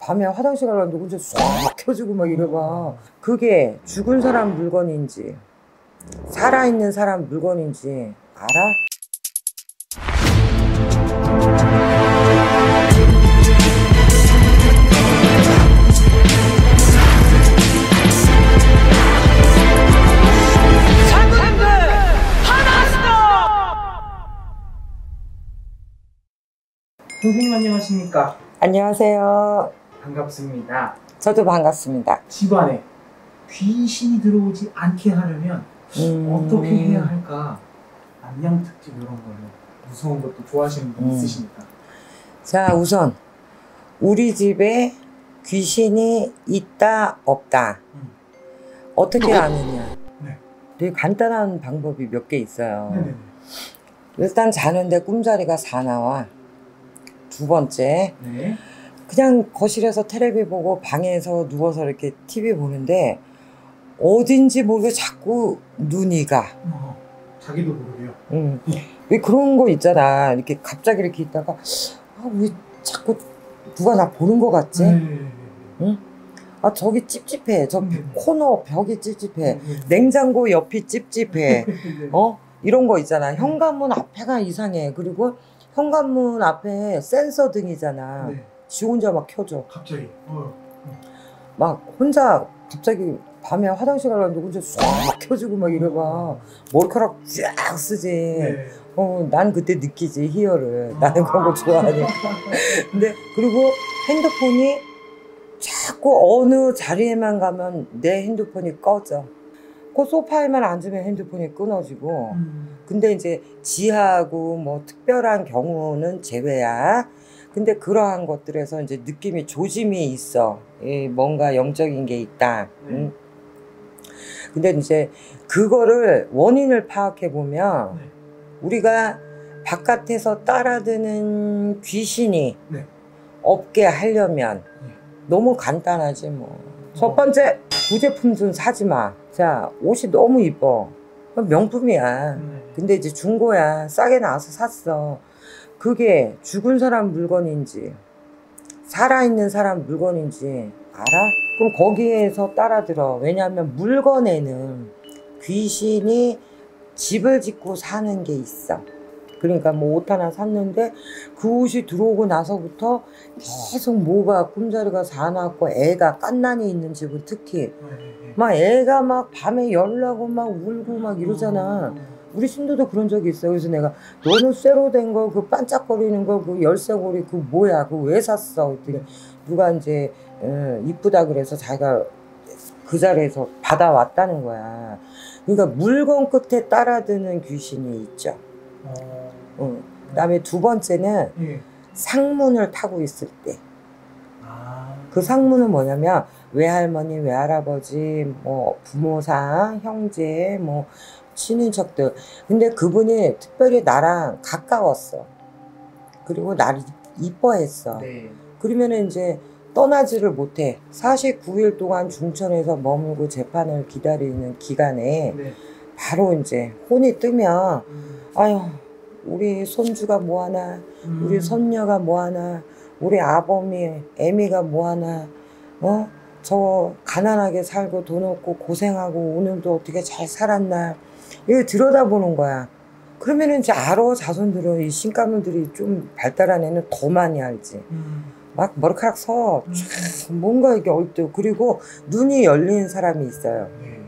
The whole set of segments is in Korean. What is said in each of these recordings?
밤에 화장실 가려는데 혼자 쏙 켜지고 막 이래봐. 그게 죽은 사람 물건인지 살아있는 사람 물건인지 알아? 선생님 안녕하십니까? 안녕하세요. 반갑습니다. 저도 반갑습니다. 집안에 귀신이 들어오지 않게 하려면 어떻게 해야 할까? 안녕 특집 이런 거는 무서운 것도 좋아하시는 분 있으십니까? 자, 우선 우리 집에 귀신이 있다 없다 어떻게 아느냐? 네. 되게 간단한 방법이 몇 개 있어요. 네네네. 일단 자는데 꿈자리가 사나와. 두 번째, 네. 그냥 거실에서 테레비 보고 방에서 누워서 이렇게 TV 보는데 어딘지 모르게 자꾸 눈이 가. 자기도 모르게요. 왜 그런 거 있잖아. 이렇게 갑자기 이렇게 있다가 왜 자꾸 누가 나 보는 거 같지? 응? 아, 저기 찝찝해. 저 코너 벽이 찝찝해. 냉장고 옆이 찝찝해. 이런 거 있잖아. 현관문 앞에가 이상해. 그리고 현관문 앞에 센서 등이잖아. 네. 지 혼자 막 켜져. 갑자기. 막 혼자 갑자기 밤에 화장실 가려는데 혼자 쏙 켜지고 막 이래봐. 머리카락 쫙 쓰지. 네. 난 그때 느끼지, 희열을. 나는 그런 거 좋아하니까. 근데 그리고 핸드폰이 자꾸 어느 자리에만 가면 내 핸드폰이 꺼져. 그 소파에만 앉으면 핸드폰이 끊어지고. 근데 이제 지하고 뭐 특별한 경우는 제외야. 근데 그러한 것들에서 이제 느낌이 조짐이 있어. 뭔가 영적인 게 있다. 근데 이제 그거를 원인을 파악해 보면 우리가 바깥에서 따라드는 귀신이 없게 하려면 너무 간단하지 뭐. 첫 번째, 부제품 좀 사지 마. 자, 옷이 너무 이뻐. 명품이야. 근데 이제 중고야. 싸게 나와서 샀어. 그게 죽은 사람 물건인지 살아있는 사람 물건인지 알아? 그럼 거기에서 따라들어. 왜냐하면 물건에는 귀신이 집을 짓고 사는 게 있어. 그러니까 뭐 옷 하나 샀는데 그 옷이 들어오고 나서부터 계속 뭐가 꿈자리가 사나고 애가 깐난이 있는 집은 특히 막 애가 막 밤에 열나고 막 울고 막 이러잖아. 우리 신도도 그런 적이 있어요. 그래서 내가 너는 쇠로 된 거 그 반짝거리는 거 그 열쇠고리 그 뭐야 그거 왜 샀어? 그랬더니 누가 이제 이쁘다 그래서 자기가 그 자리에서 받아왔다는 거야. 그러니까 물건 끝에 따라드는 귀신이 있죠. 그다음에 두 번째는 상문을 타고 있을 때. 그 상문은 뭐냐면 외할머니, 외할아버지, 뭐 부모상, 형제, 뭐 친인척들. 근데 그분이 특별히 나랑 가까웠어. 그리고 나를 이뻐했어. 그러면은 이제 떠나지를 못해. 49일 동안 중천에서 머물고 재판을 기다리는 기간에 바로 이제 혼이 뜨면 아유 우리 손주가 뭐하나, 우리 손녀가 뭐하나, 우리 아범이 애미가 뭐하나, 저 가난하게 살고 돈 없고 고생하고 오늘도 어떻게 잘 살았나 이걸 들여다보는 거야. 그러면은 이제 알아. 자손들은 이 신가물들이 좀 발달한 애는 더 많이 알지. 막 머리카락 서 뭔가 이게 얼뜨고. 그리고 눈이 열린 사람이 있어요.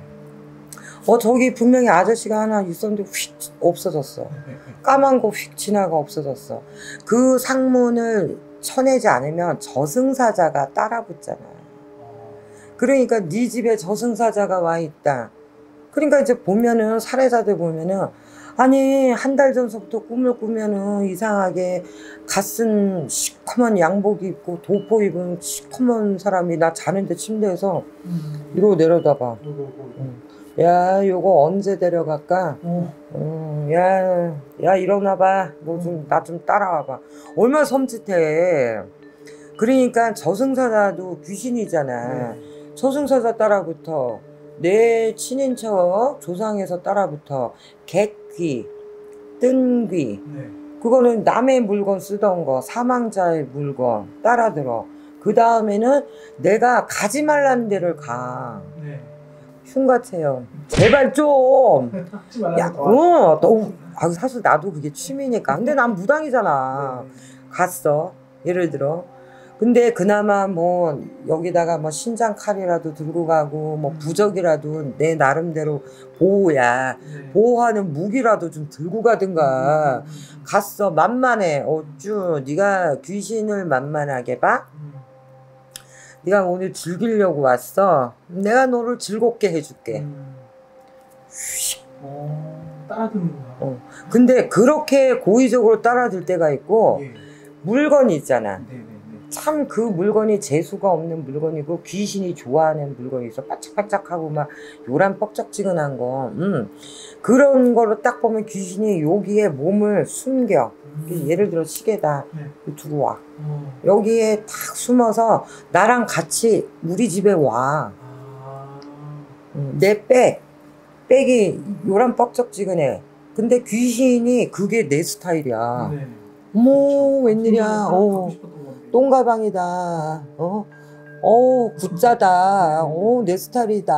저기 분명히 아저씨가 하나 있었는데 휙 없어졌어. 까만 거 휙 지나가 없어졌어. 그 상문을 쳐내지 않으면 저승사자가 따라붙잖아. 그러니까 네 집에 저승사자가 와 있다. 그러니까 이제 보면은 살해자들 보면은 아니 한 달 전서부터 꿈을 꾸면은 이상하게 갓쓴 시커먼 양복 입고 도포 입은 시커먼 사람이 나 자는데 침대에서 이러고 내려다봐. 야 요거 언제 데려갈까? 야 일어나봐. 너 좀 나 좀 따라와봐. 얼마나 섬찟해. 그러니까 저승사자도 귀신이잖아. 저승사자 따라붙어. 내 친인척 조상에서 따라붙어. 객귀, 뜬귀. 그거는 남의 물건 쓰던 거, 사망자의 물건 따라들어. 그 다음에는 내가 가지 말라는 데를 가. 네. 흉가 체험. 제발 좀. 하지 말라고 야, 더 사실 나도 그게 취미니까. 근데 난 무당이잖아. 네. 갔어. 예를 들어. 근데 그나마 뭐 여기다가 뭐 신장 칼이라도 들고 가고 뭐 부적이라도 내 나름대로 보호야. 네. 보호하는 무기라도 좀 들고 가든가. 갔어. 만만해. 어쭈 네가 귀신을 만만하게 봐? 네가 오늘 즐기려고 왔어. 내가 너를 즐겁게 해줄게. 따라드는구나. 근데 그렇게 고의적으로 따라들 때가 있고 예. 물건이 있잖아. 네네네. 참 그 물건이 재수가 없는 물건이고 귀신이 좋아하는 물건이 있어. 반짝반짝하고 막 요란 뻑적지근한 거. 그런 거로 딱 보면 귀신이 여기에 몸을 숨겨. 예를 들어 시계다. 네. 두고 와. 여기에 탁 숨어서 나랑 같이 우리 집에 와. 내 백이 요란 뻑적지근해. 근데 귀신이 그게 내 스타일이야. 네. 어머 웬일이야. 가고 싶었던 건데. 똥가방이다. 굿자다. 내 스타일이다.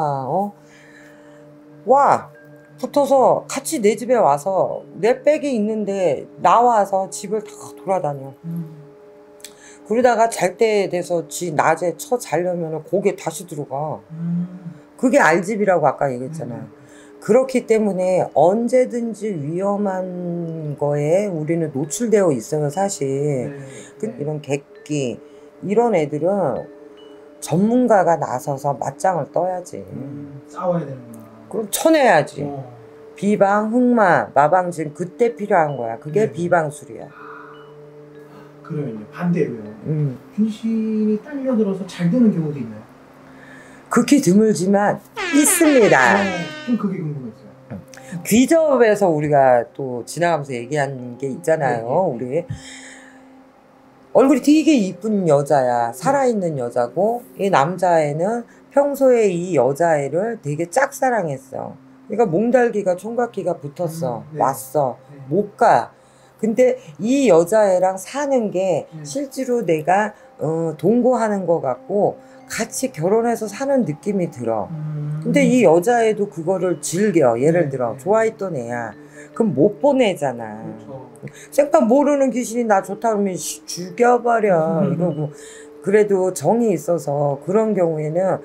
와. 붙어서 같이 내 집에 와서 내 백이 있는데 나와서 집을 다 돌아다녀. 그러다가 잘 때 돼서 낮에 자려면 거기에 다시 들어가. 그게 알집이라고 아까 얘기했잖아. 그렇기 때문에 언제든지 위험한 거에 우리는 노출되어 있어요, 사실. 이런 객기, 이런 애들은 전문가가 나서서 맞짱을 떠야지. 싸워야 되는구나. 그럼 쳐내야지. 비방, 흑마, 마방진 그때 필요한 거야. 그게 네. 비방술이야. 그러면요, 반대로요. 귀신이 딸려들어서 잘 되는 경우도 있나요? 극히 드물지만 있습니다. 좀 그게 궁금했어요. 귀접에서 우리가 또 지나가면서 얘기한 게 있잖아요. 우리 얼굴이 되게 이쁜 여자야. 살아있는 여자고 이 남자애는 평소에 이 여자애를 되게 짝사랑했어. 그러니까 몽달기가 총각기가 붙었어. 네. 왔어. 네. 못 가. 근데 이 여자애랑 사는 게 실제로 내가 동거하는 것 같고 같이 결혼해서 사는 느낌이 들어. 근데 이 여자애도 그거를 즐겨. 예를 들어 좋아했던 애야. 그럼 못 보내잖아. 그렇죠. 생판 모르는 귀신이 나 좋다 그러면 죽여버려. 이러고. 그래도 정이 있어서 그런 경우에는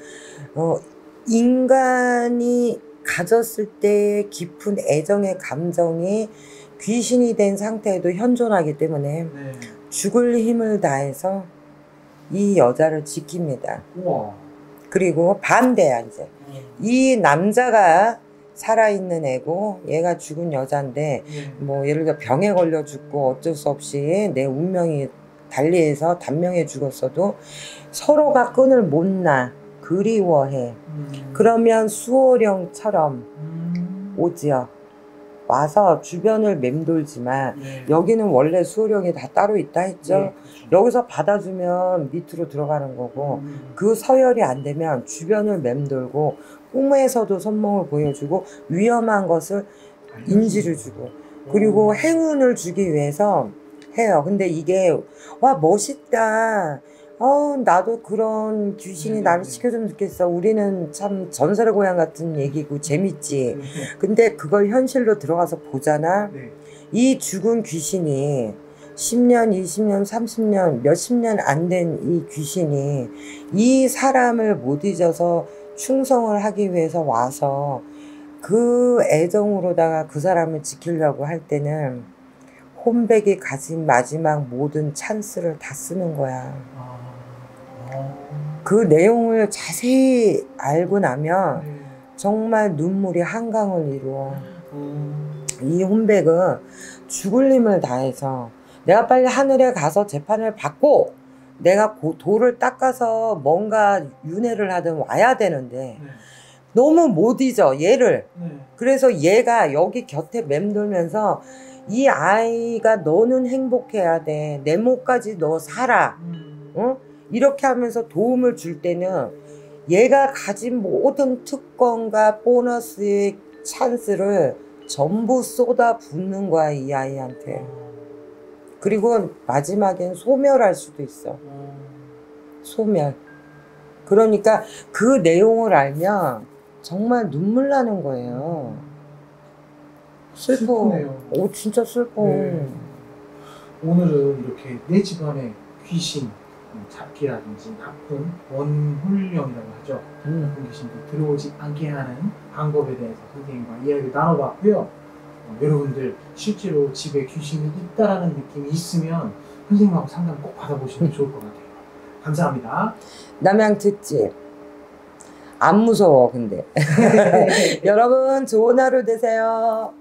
인간이 가졌을 때 깊은 애정의 감정이 귀신이 된 상태에도 현존하기 때문에 네. 죽을 힘을 다해서 이 여자를 지킵니다. 우와. 그리고 반대야 이제. 이 남자가 살아있는 애고 얘가 죽은 여잔데 뭐 예를 들어 병에 걸려 죽고 어쩔 수 없이 내 운명이 달리해서 단명해 죽었어도 서로가 끈을 못 놔. 그리워해. 그러면 수호령처럼 오지요. 와서 주변을 맴돌지만 여기는 원래 수호령이 다 따로 있다 했죠. 여기서 받아주면 밑으로 들어가는 거고 그 서열이 안 되면 주변을 맴돌고 꿈에서도 선몽을 보여주고 위험한 것을 인지를 주고 그리고 행운을 주기 위해서 해요. 근데 이게 와 멋있다. 나도 그런 귀신이 나를 지켜주면 좋겠어. 우리는 참 전설의 고향 같은 얘기고 재밌지. 근데 그걸 현실로 들어가서 보잖아. 이 죽은 귀신이 10년, 20년, 30년, 몇십 년 안 된 이 귀신이 이 사람을 못 잊어서 충성을 하기 위해서 와서 그 애정으로다가 그 사람을 지키려고 할 때는 혼백이 가진 마지막 모든 찬스를 다 쓰는 거야. 그 내용을 자세히 알고 나면 정말 눈물이 한강을 이루어. 이 혼백은 죽을 힘을 다해서 내가 빨리 하늘에 가서 재판을 받고 내가 돌을 닦아서 뭔가 윤회를 하든 와야 되는데 너무 못 잊어 얘를. 그래서 얘가 여기 곁에 맴돌면서 이 아이가 너는 행복해야 돼. 내 몫까지 너 살아. 이렇게 하면서 도움을 줄 때는 얘가 가진 모든 특권과 보너스의 찬스를 전부 쏟아붓는 거야 이 아이한테. 그리고 마지막엔 소멸할 수도 있어. 소멸. 그러니까 그 내용을 알면 정말 눈물 나는 거예요. 슬퍼. 슬프네요. 오, 진짜 슬퍼. 네. 오늘은 이렇게 내 집안에 귀신, 잡기라든지 나쁜 원혼령이라고 하죠. 나쁜 귀신도 들어오지 않게 하는 방법에 대해서 선생님과 이야기를 나눠봤고요. 여러분들 실제로 집에 귀신이 있다라는 느낌이 있으면 선생님하고 상담 꼭 받아보시면 좋을 것 같아요. 감사합니다. 남양 특집. 안 무서워, 근데. 여러분, 좋은 하루 되세요.